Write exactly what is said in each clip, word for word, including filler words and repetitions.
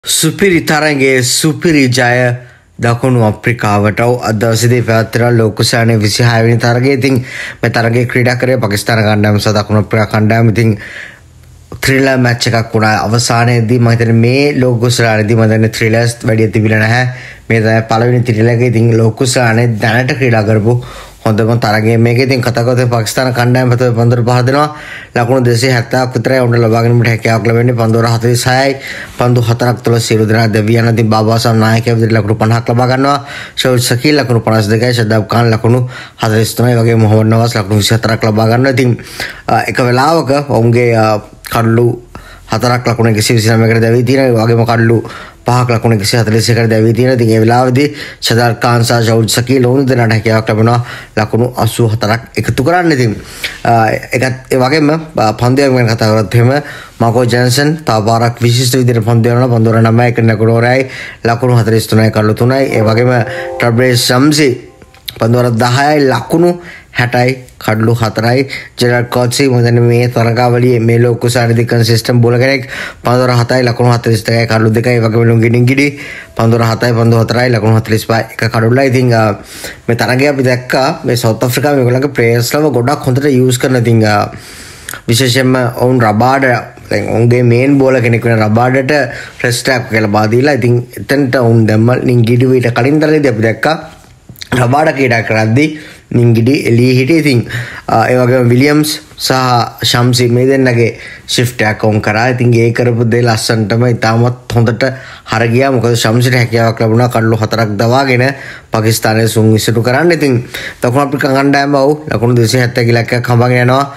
සුපිරි තරගයේ සුපිරි ජය දකුණු අප්‍රිකාවට අද දවසේදී පැවැත්වෙන ලෝකුසානේ විසිහය වෙනි තරගයේ. ඉතින් මේ තරගයේ ක්‍රීඩා කරේ පාකිස්තාන කණ්ඩායම සහ දකුණු අප්‍රිකා කණ්ඩායම. ඉතින් ත්‍රිලර් මැච් එකක් වුණා. අවසානයේදී මම හිතන්නේ මේ ලෝකුසානේදී මම දන්නේ ත්‍රිලර්ස් වැඩි තිබිලා නැහැ. මේ තමයි පළවෙනි ත්‍රිලර් එක. ඉතින් ලෝකුසානේ දැනට ක්‍රීඩා කරපු හොඳම තරගය මේක. ඉතින් කතා කරද්දී පාකිස්තාන කණ්ඩායම පතේ පන්දුර පහ දෙනවා. ලකුණු දෙසිය හැත්තෑවක් විතරයි උන්ට ලබා ගැනීමට හැකියාවක් ලැබෙන්නේ. පන්දුර හතළිස් හයයි. පන්දු හතරක් තුළ සියලු දෙනා දෙවියන්. ඉතින් බාබාසම් නායකයා විදිහට ලකුණු පනහක් ලබා ගන්නවා. ෂෞල් සකීල් ලකුණු පනස් දෙකයි. ෂදාබ් ඛාන් ලකුණු හතළිස් තුනයි. වගේ මොහොමඩ් නවාස් ලකුණු විසි හතරක් ලබා ගන්නවා. ඉතින් එක වෙලාවක ඔවුන්ගේ කඩලු හතරක් ලකුණු එකසිය විසිනවයකට දැවී තියෙනවා. ඒ වගේම කඩලු පහක් ලකුණු එකසිය හතළිස් එකකට දැවී තියෙනවා. ඉතින් ඒ වෙලාවේදී ෂදාබ් ඛාන් සහ ෂෞල් සකීල් ඔවුන් දෙනාට හැකියාවක් ලැබෙනවා ලකුණු අසූ හතරක් එකතු කරන්න. ඉතින් ඒකත් ඒ වගේම පන්දුවක් ගැන කතා කරද්දී එහෙම මාකෝ ජැන්සන් තව පාරක් විශිෂ්ට විදිහට පන්දු යනවා. පන්දුර නවයයි එක ලකුණු හොරයි ලකුණු හතළිස් තුනයි කඩලු තුනයි. ඒ වගේම ට්‍රබ්‍රේස් ශම්සි පන්දුර දහයයි ලකුණු හැටයි කඩලු හතරයි. ජෙරඩ් කෝට්සි මොදෙන මේ තරගාවලියේ මේ ලෝකුසානේදී කන්සිස්ටන්ට් බෝලර් කෙනෙක්. පන්දුර හතයි ලකුණු හතළිස් දෙකයි කඩලු දෙකයි. ඒ වගේම ලුංගිඩින් ගිඩි පන්දුර හතයි පන්දු හතරයි ලකුණු හතළිස් පහයි එක කඩලුයි. ඉතින් මේ තරගය අපි දැක්කා මේ සවුත් ආෆ්‍රිකාව මේගොල්ලන්ගේ ප්ලේයර්ස්ලව ගොඩක් හොඳට යූස් කරන. ඉතින් විශේෂයෙන්ම ඔවුන් රබාඩ දැන් ඔවුන්ගේ මේන් බෝලර් කෙනෙක් වෙන රබාඩට ෆ්‍රෙස් ට්‍රැක් කියලා බාදීලා. ඉතින් එතනට ඔවුන් දැම්ම ලිංගිඩි ඊට කලින් තරගයේදී අපි දැක්කා රබාඩ ක්‍රීඩා කරද්දී නිංගිඩි එළියේ හිටියේ. ඉතින් ඒ වගේම විලියම්ස් සහ ශම්සි මේ දෙන්නගේ ෂිෆ්ට් එකක් ඔවුන් කරා. ඉතින් ඒ කරපු දේ ලස්සනටම ඉතාමත් හොඳට හර ගියා. මොකද ශම්සිට හැකියාවක් ලැබුණා කඩලු හතරක් දවාගෙන පාකිස්තානයේ සුන් විසිරු කරන්න. ඉතින් දකුණු අප්‍රිකා කණ්ඩායම ඔව් ලකුණු දෙසිය හැත්තෑ ඉලක්කයක් හඹගෙන යනවා.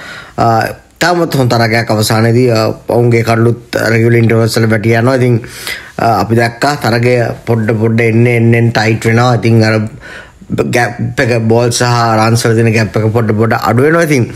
තාමත් හොඳ තරගයක් අවසානයේදී ඔවුන්ගේ කඩලුත් රෙගියුලර් ඉන්ටර්වල්ස් වල වැටි යනවා. ඉතින් අපි දැක්කා තරගය පොඩ පොඩ එන්නේ එන්නේ ටයිට් වෙනවා. ඉතින් අර ගැප් එක බෝල් සහ රන්ස් වල දෙන ගැප් එක පොඩ පොඩ අඩු වෙනවා. ඉතින්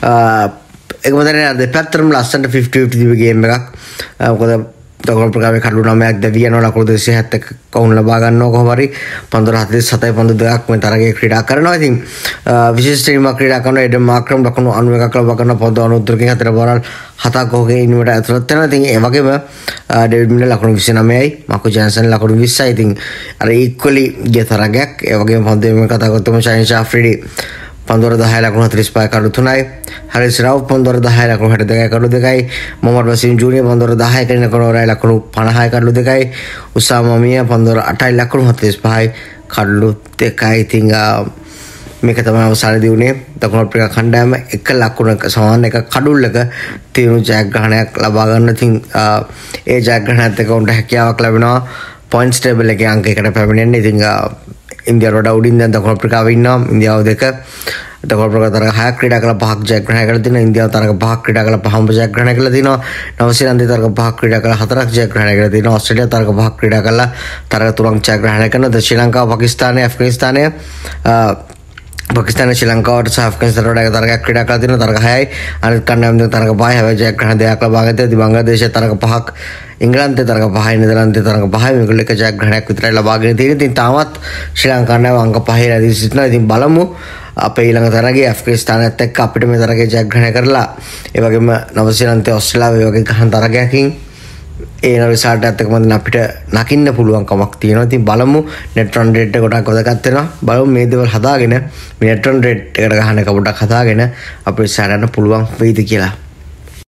ඒක මොකද දෙපැත්තටම ලස්සනට ෆිෆ්ටි ෆිෆ්ටි තිබ්බ ගේම් එකක්. මොකද දකුණු අප්‍රිකාවේ කඩලු නවයක් දැවී යනවා. ලකුණු දෙසිය හැත්තෑ කවුන් ලබා ගන්නවා කොහොම හරි. පන්දු හතළිස් හතයි පන්දු දෙකක් මේ තරගයේ ක්‍රීඩා කරනවා. ඉතින් විශේෂ ටීමක් ක්‍රීඩා කරනවා. එඩම් මාක්‍රම් ලකුණු අනූ එකක් ලබා ගන්නවා. පන්දු අනූ තුනකින් හතර බෝරල් හතක් ඔහුගේ ඉනිමට ඇතුළත් වෙනවා. ඉතින් ඒ වගේම ඩේවිඩ් මිලර් ලකුණු විසිනවයයි. මාකෝ ජැන්සන් ලකුණු විස්සයි. ඉතින් අර ඉක්වලි ගිය තරගයක්. ඒ වගේම පන්දුවේ කතා කරද්දී ෂයින් ෂාෆ්රිඩි පන්දුර දහය ලකුණු හතළිස් පහයි කඩලු තුනයි. හරිස් රව් පන්දුර දහය ලකුණු හැට දෙකයි කඩලු දෙකයි. මොහමඩ් වසීම් ජූනියර් පන්දුර දහය කඩන කරනවරයි ලකුණු පනහයි කඩලු දෙකයි. උසාමා මියා පන්දුර අටයි ලකුණු හතළිස් පහයි කඩලු දෙකයි. ඉතින් මේක තමයි අවසානයේදී උනේ දකුණු අප්‍රිකා කණ්ඩායම එක ලකුණක සමාන එක කඩුල්ලක තියුණු ජයග්‍රහණයක් ලබා ගන්න. ඉතින් ඒ ජයග්‍රහණයත් එක්ක උන්ට හැකියාවක් ලැබෙනවා පොයින්ට්ස් ටේබල් එකේ අංක එකට පැමිණෙන්න. ඉතින් ඉන්දියාව වඩා උඩින් දැන් දකුණු අප්‍රිකාව ඉන්නවා. ඉන්දියාව දෙක දකුණු අප්‍රිකාව තරග හයක් ක්‍රීඩා කළා පහක් ජයග්‍රහණය කරලා තිනවා. ඉන්දියාව තරග පහක් ක්‍රීඩා කළා පහම ජයග්‍රහණය කරලා තිනවා. නවසීලන්තේ තරග පහක් ක්‍රීඩා කළා හතරක් ජයග්‍රහණය කරලා තිනවා. ඕස්ට්‍රේලියාව තරග පහක් ක්‍රීඩා කළා තරග තුනක් ජයග්‍රහණය කරනවා. ශ්‍රී ලංකාව පාකිස්තානය ඇෆ්ගනිස්තානය පාකිස්තාන ශ්‍රී ලංකාවට සහ ඇෆ්ගනිස්තානට වඩා තරගයක් ක්‍රීඩා කරලා තිනවා. තරග හයයි. අනිත් කණ්ඩායම් දෙක තරග පහයි. හැබැයි ජයග්‍රහණ දෙකක් ලබා ගත්තා. ඉතින් බංග්ලාදේශයේ තරග පහක්, ඉංග්‍රීසියේ තරග පහයි, නෙදර්ලන්තයේ තරග පහයි. මේගොල්ලෝ එක ජයග්‍රහණයක් විතරයි ලබාගෙන තියෙන්නේ. ඉතින් තාමත් ශ්‍රී ලංකාව අංක පහේ රැඳී සිටිනවා. ඉතින් බලමු අපේ ඊළඟ තරගයේ ඇෆ්ගනිස්තානයත් එක්ක අපිට මේ තරගයේ ජයග්‍රහණය කරලා ඒ වගේම නවසීලන්තයේ ඕස්ට්‍රේලියාව ඒ වගේ ගහන තරගයකින් ඒ රිසල්ට් එකත් එක්ක මම අපිට නකින්න පුළුවන් කමක් තියෙනවා. ඉතින් බලමු net run rate එක ගොඩක් වැදගත් වෙනවා. බලමු මේ දේවල් හදාගෙන මේ net run rate එකට ගහන එක පොඩ්ඩක් හදාගෙන අපිට ඉස්සරහට යන්න පුළුවන් වෙයිද කියලා.